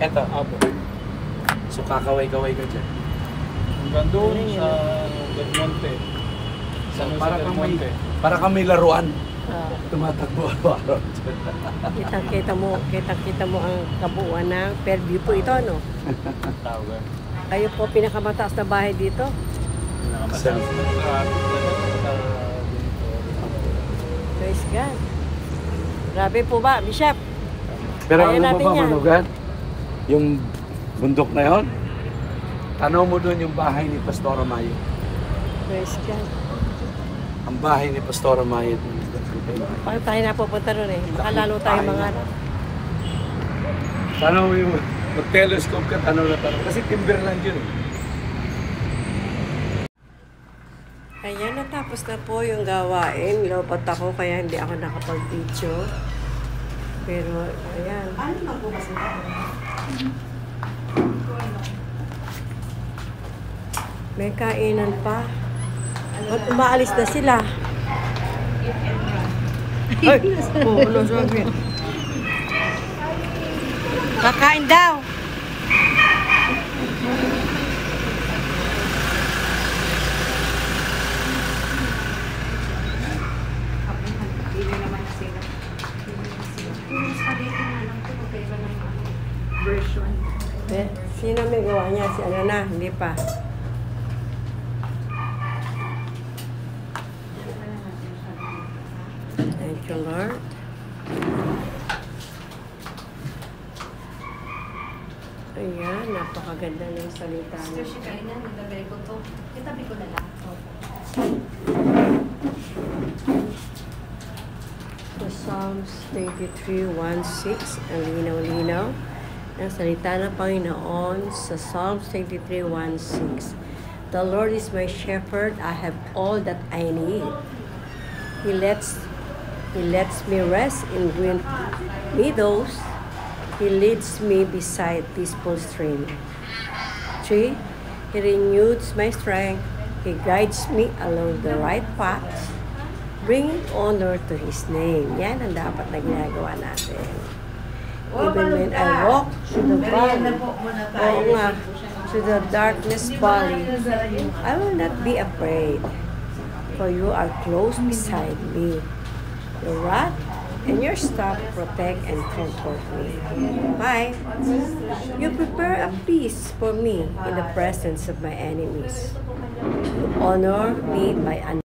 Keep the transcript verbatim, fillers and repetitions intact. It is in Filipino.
Eto. Apo. So kakaway-kaway ka dyan. Hanggang doon sa Del Monte. Sa So, Jose para Del kang may, Monte. para kang may laruan. Ah, Tumatakbo araw-araw. kitang-kita mo, kitang-kita mo ang kabuuan ng Fairview po ito, ano? Tower. Kayo po pinakamataas na bahay dito. Pinakamataas na traffic na sa dito. Praise God. Grabe po ba, Bishop? Pero Kaya ano natin ba, yan. Manugan? Yung bundok na yon, tanaw mo doon yung bahay ni Pastora Mayo. Praise God. Ang bahay ni Pastora Mayo. Paano tayo napupunta ron eh? Baka lalo tayo mga... Tanaw mo yung mag-telescope ka, tanaw na tanaw. Kasi timberland yun eh. Ayan, natapos na po yung gawain. Lobat ako kaya hindi ako nakapag-video. Pero, ayan. Ano magbukas ito? May kainan pa. At umaalis na sila. Ay! Oo, ano sabi? Kakain daw! Hindi naman na sila. Yung spaghetti na lang ito, magkaiba ng version. Eh, sino may gawa niya? Si ano na? Hindi pa. Thank you, Lord. Ayan, napakaganda ng salita Sister, niya. siya kainan, nagagay ko to. Kitabi ko na lang. So, Psalms twenty-three, one, six, ang linaw-linaw ng salita ng Panginoon sa Psalms twenty-three, one, six. The Lord is my shepherd, I have all that I need. He lets He lets me rest in green meadows. He leads me beside peaceful stream. Three, He renews my strength. He guides me along the right path, bringing honor to His name. Yan ang dapat na ginagawa natin. Even when I walk through the valley, oo nga, through the darkness valley, I will not be afraid, for you are close beside me. Your rod and your staff protect and comfort me. Bye. You prepare a feast for me in the presence of my enemies. You honor me by